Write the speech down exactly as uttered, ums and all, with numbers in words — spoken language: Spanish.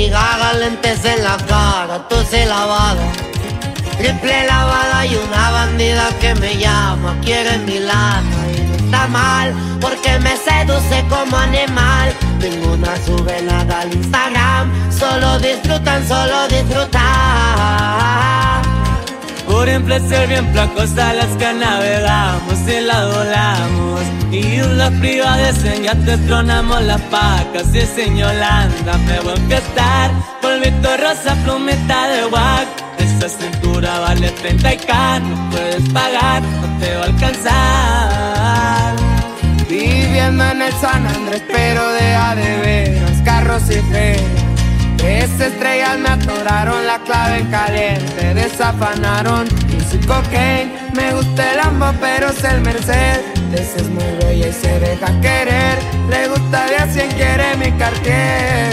Gaga, lentes en la cara, tos lavada, triple lavada y una bandida que me llama, quiere mi lata y no está mal, porque me seduce como animal. Ninguna sube nada al Instagram, solo disfrutan, solo disfrutan. Por un placer bien placosa las que navegamos y la volamos. Y en la privada ya te tronamos las pacas. Y sin Yolanda me voy a empezar. Polvito rosa, plumita de guac. Esa cintura vale treinta y k. No puedes pagar, no te va a alcanzar. Viviendo en el San Andrés, pero de a de veras, carros y feria. Tres estrellas me atoraron, la clave en caliente, desafanaron. Music cocaine, me gusta el Lambo, pero es el Merced. Ese es muy bella y se deja querer, le gusta de a cien, quiere mi Cartier.